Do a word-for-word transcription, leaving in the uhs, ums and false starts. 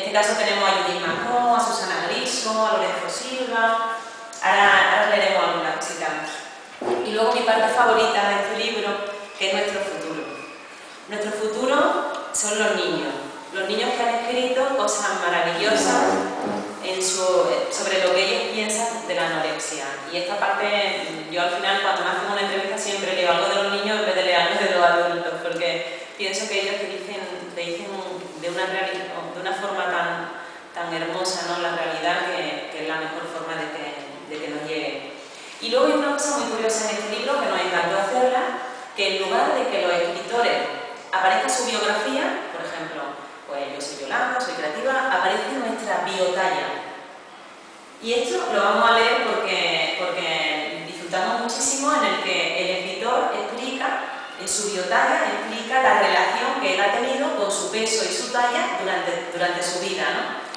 este caso tenemos a Judith Macó, a Susana Griso, a Lorenzo Silva. Ahora, ahora leeremos algunas cositas. Y luego mi parte favorita de este libro, que es nuestro futuro. Nuestro futuro son los niños. Los niños que han escrito cosas maravillosas en su, sobre lo que ellos piensan de la anorexia. Y esta parte, yo al final cuando me hacen una entrevista siempre leo algo de los niños en vez de leer algo de los adultos, porque pienso que ellos te dicen, te dicen de, una de una forma tan, tan hermosa, ¿no?, la realidad, que, que es la mejor forma de que, de que nos llegue. Y luego hay una cosa muy curiosa en este libro que nos encantó hacerla, que en lugar de que los escritores aparezca su biografía, por ejemplo, pues yo soy Yolanda, soy creativa, aparece nuestra biotalla. Y esto lo vamos a leer porque, porque disfrutamos muchísimo, en el que el escritor explica, en su biotalla, explica la relación que él ha tenido con su peso y su talla durante, durante su vida, ¿no?